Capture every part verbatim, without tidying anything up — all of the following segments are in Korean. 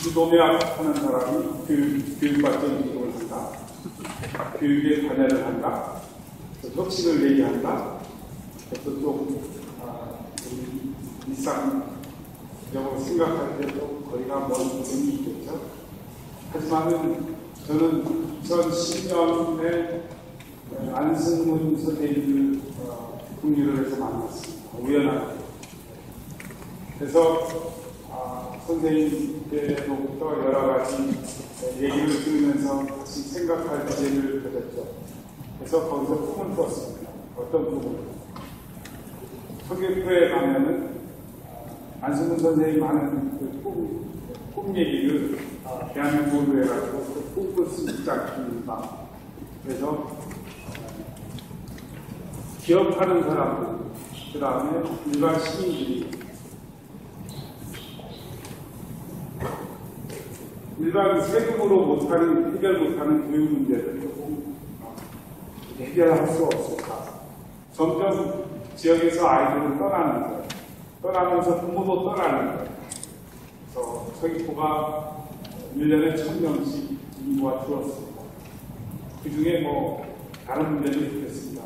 주도매학 하는 사람이 교육, 교육발전 운동을 한다. 교육에 관여를 한다. 혁신을 얘기한다. 그래서 좀, 아, 일상적으로 생각할 때도 거리가 먼 부분이 있겠죠. 하지만은 저는 이천십 년에 안승문 선생님을 어, 국리를 해서 만났습니다. 우연하게. 그래서 아, 선생님께로부터 여러 가지 얘기를 들으면서 같이 생각할 기회를 가졌죠. 그래서 거기서 꿈을 꿨습니다. 어떤 꿈을? 서귀포에 가면은 안승문 선생님 하는 그 꿈, 꿈 얘기를 아, 대한민국으로 해가지고 그 꿈을 쓰지 않습니다. 그래서 기업하는 사람들, 그 다음에 일반 시민들이 일반 세금으로 못하는, 해결 못하는 교육 문제를 조금 해결할 수 없을까. 점점 지역에서 아이들은 떠나는 거예요. 떠나면서 부모도 떠나는 거예요. 그래서 서귀포가 일 년에 천 명씩 인구가 줄었습니다. 그 중에 뭐, 다른 문제도 있겠습니다.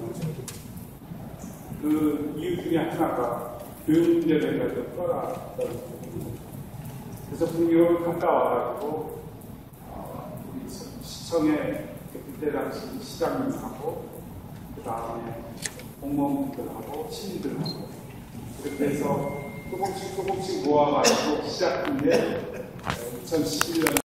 그 이유 중에 하나가 교육 문제를 해가지고 떠났다는 부분입니다. 그래서 국리로 갔다 와가지고 어, 우리 시청에 그때 당시 시장님하고 그 다음에 공무원들하고 시민들하고 그렇게 해서 조금씩 조금씩 모아가지고 시작한 게 이천십일 년